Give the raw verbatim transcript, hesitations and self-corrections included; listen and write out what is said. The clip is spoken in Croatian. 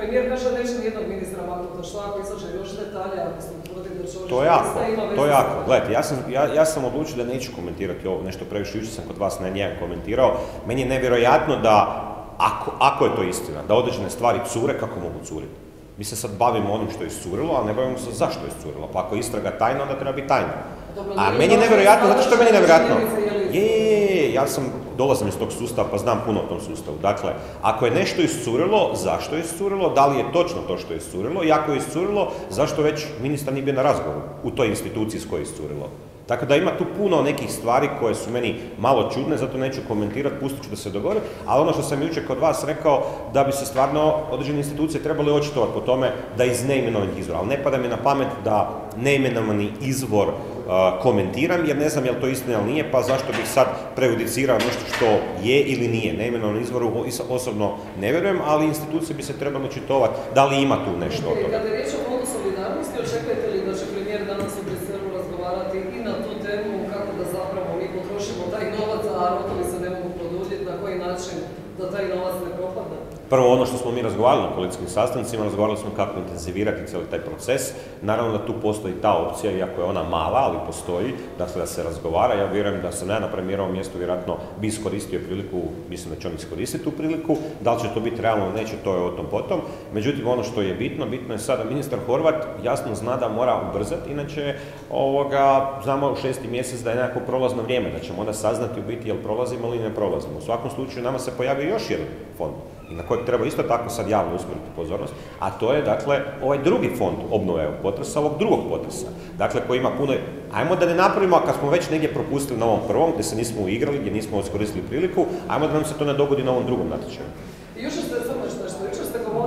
premijer kaže da neće nijednog ministra maknuti, što ako izađe još detalje, ako se utvrdi da će to je jako, to je jako. Gledajte, ja sam, ja, ja sam odlučio da neću komentirati ovo, nešto previše, jučer sam kod vas na jedan komentirao. Meni je nevjerojatno da, ako, ako je to istina, da određene stvari cure, kako mogu curiti? Mi se sad bavimo onim što je iscurilo, ali ne bavimo se zašto je iscurilo. Pa ako je istraga tajna, onda treba biti tajna. A meni je nevjerojatno, zato što je meni nevjerojatno. Je, je, je, ja sam, dolazim iz tog sustava pa znam puno o tom sustavu. Dakle, ako je nešto iscurilo, zašto je iscurilo, da li je točno to što je iscurilo, i ako je iscurilo, zašto već ministar nije bio na razgovoru u toj instituciji s kojoj je iscurilo. Tako da ima tu puno nekih stvari koje su meni malo čudne, zato neću komentirati, pustit ću da se dogodi, ali ono što sam jučer kod vas rekao, da bi se stvarno određene institucije trebali očitovati po tome da iz neimenovanih izvora, ali ne pada mi na pamet da neimenovani izvor uh, komentiram, jer ne znam je li to istina ili nije, pa zašto bih sad prejudicirao nešto što je ili nije. Neimenovani izvor osobno ne vjerujem, ali institucije bi se trebali očitovati da li ima tu nešto od toga. Kada je riječ o fondu solidarnosti, očekujete li da će premijer danas u Briselu razgovarati i na tu temu kako da zapravo mi potrošimo taj novac, a rokovi se ne mogu produljiti, na koji način da taj novac ne propada? Prvo, ono što smo mi razgovarali na koalicijskim sastancima, razgovarali smo kako intenzivirati cijeli taj proces. Naravno da tu postoji ta opcija, iako je ona mala, ali postoji, dakle da se razgovara. Ja vjerujem da sam ja na premijerovom mjestu vjerojatno bi iskoristio priliku, mislim da će on iskoristiti tu priliku. Da li će to biti realno ili neće, to je o tom potom. Međutim, ono što je bitno, bitno je sada ministar Horvat jasno zna da mora ubrzati, inače ovoga, znamo u šesti mjesec da je nekako prolazno vrijeme, da ćemo onda saznati u biti jel prolazimo ili ne prolazimo. U svakom slučaju nama se pojavio još jedan fond i na kojeg treba isto tako sad javno usmjeriti pozornost, a to je dakle ovaj drugi fond obnove potresa, ovog drugog potresa, dakle koji ima puno, ajmo da ne napravimo, a kad smo već negdje propustili na ovom prvom, gdje se nismo uigrali, gdje nismo iskoristili priliku, ajmo da nam se to ne dogodi na ovom drugom natječaju. I jučer ste samo što, što jučer ste govorili